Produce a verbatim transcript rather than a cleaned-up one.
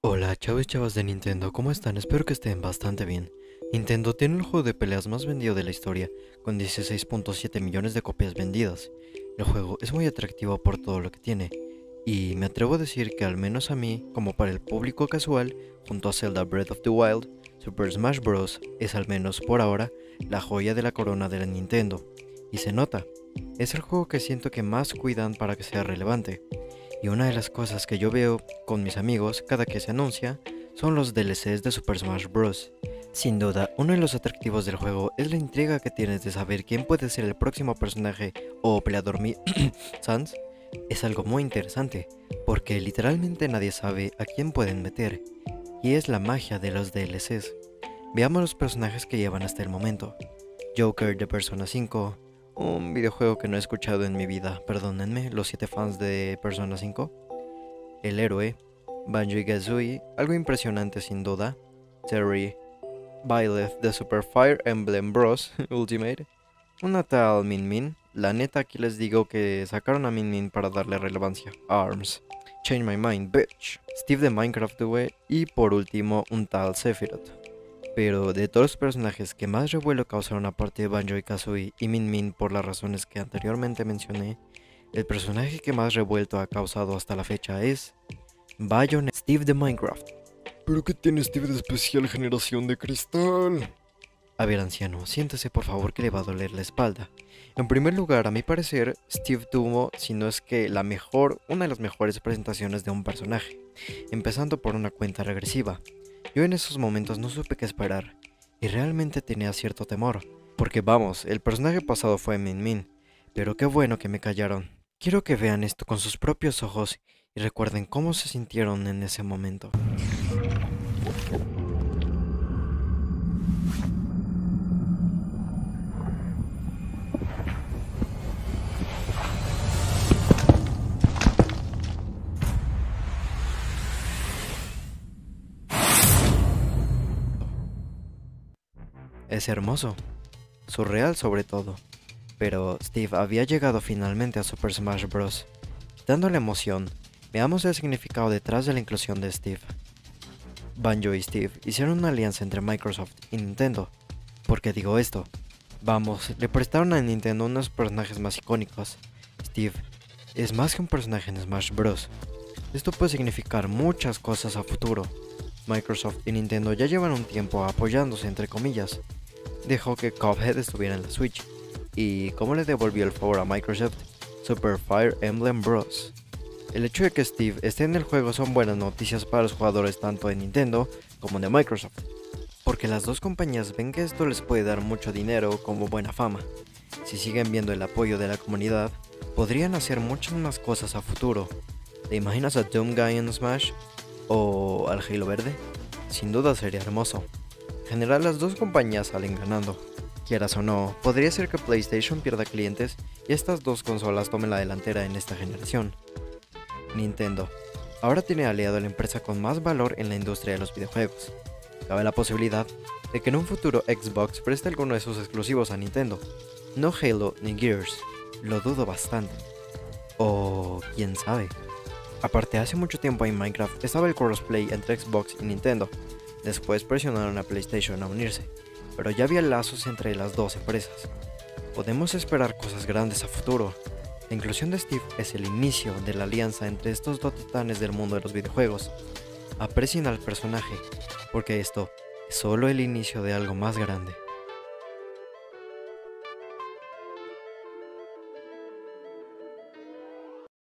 Hola chavos y chavas de Nintendo, ¿cómo están? Espero que estén bastante bien. Nintendo tiene el juego de peleas más vendido de la historia, con dieciséis punto siete millones de copias vendidas. El juego es muy atractivo por todo lo que tiene, y me atrevo a decir que al menos a mí, como para el público casual, junto a Zelda Breath of the Wild, Super Smash Bros. Es al menos por ahora la joya de la corona de la Nintendo. Y se nota, es el juego que siento que más cuidan para que sea relevante. Y una de las cosas que yo veo con mis amigos cada que se anuncia son los D L Cs de Super Smash Bros. Sin duda, uno de los atractivos del juego es la intriga que tienes de saber quién puede ser el próximo personaje o peleador mi Sans. Es algo muy interesante, porque literalmente nadie sabe a quién pueden meter, y es la magia de los D L Cs. Veamos los personajes que llevan hasta el momento. Joker de Persona cinco, un videojuego que no he escuchado en mi vida, perdónenme, los siete fans de Persona cinco. El héroe, Banjo y Kazooie, algo impresionante sin duda. Terry, Byleth de Super Fire Emblem Bros. Ultimate. Una tal Min Min, la neta aquí les digo que sacaron a Min Min para darle relevancia. Arms, Change My Mind, bitch. Steve de Minecraft, güey. Y por último, un tal Sephiroth. Pero de todos los personajes que más revuelo causaron aparte de Banjo y Kazooie y Min Min por las razones que anteriormente mencioné, el personaje que más revuelto ha causado hasta la fecha es Bayonetta, Steve de Minecraft. ¿Pero qué tiene Steve de especial generación de cristal? A ver, anciano, siéntese por favor que le va a doler la espalda. En primer lugar, a mi parecer, Steve tuvo, si no es que la mejor, una de las mejores presentaciones de un personaje, empezando por una cuenta regresiva. Yo en esos momentos no supe qué esperar, y realmente tenía cierto temor, porque vamos, el personaje pasado fue Min Min, pero qué bueno que me callaron. Quiero que vean esto con sus propios ojos y recuerden cómo se sintieron en ese momento. Es hermoso, surreal sobre todo, pero Steve había llegado finalmente a Super Smash Bros. Quitando la emoción, veamos el significado detrás de la inclusión de Steve. Banjo y Steve hicieron una alianza entre Microsoft y Nintendo. ¿Por qué digo esto? Vamos, le prestaron a Nintendo unos personajes más icónicos. Steve es más que un personaje en Smash Bros. Esto puede significar muchas cosas a futuro. Microsoft y Nintendo ya llevan un tiempo apoyándose entre comillas. Dejó que Cuphead estuviera en la Switch. ¿Y cómo le devolvió el favor a Microsoft? Super Fire Emblem Bros. El hecho de que Steve esté en el juego son buenas noticias para los jugadores tanto de Nintendo como de Microsoft, porque las dos compañías ven que esto les puede dar mucho dinero como buena fama. Si siguen viendo el apoyo de la comunidad, podrían hacer muchas más cosas a futuro. ¿Te imaginas a Doomguy en Smash? ¿O al Halo Verde? Sin duda sería hermoso. En general las dos compañías salen ganando. Quieras o no, podría ser que PlayStation pierda clientes y estas dos consolas tomen la delantera en esta generación. Nintendo ahora tiene aliado a la empresa con más valor en la industria de los videojuegos. Cabe la posibilidad de que en un futuro Xbox preste alguno de sus exclusivos a Nintendo. No Halo ni Gears, lo dudo bastante. O quién sabe. Aparte, hace mucho tiempo en Minecraft estaba el crossplay entre Xbox y Nintendo. Después presionaron a PlayStation a unirse, pero ya había lazos entre las dos empresas. Podemos esperar cosas grandes a futuro. La inclusión de Steve es el inicio de la alianza entre estos dos titanes del mundo de los videojuegos. Aprecien al personaje, porque esto es solo el inicio de algo más grande.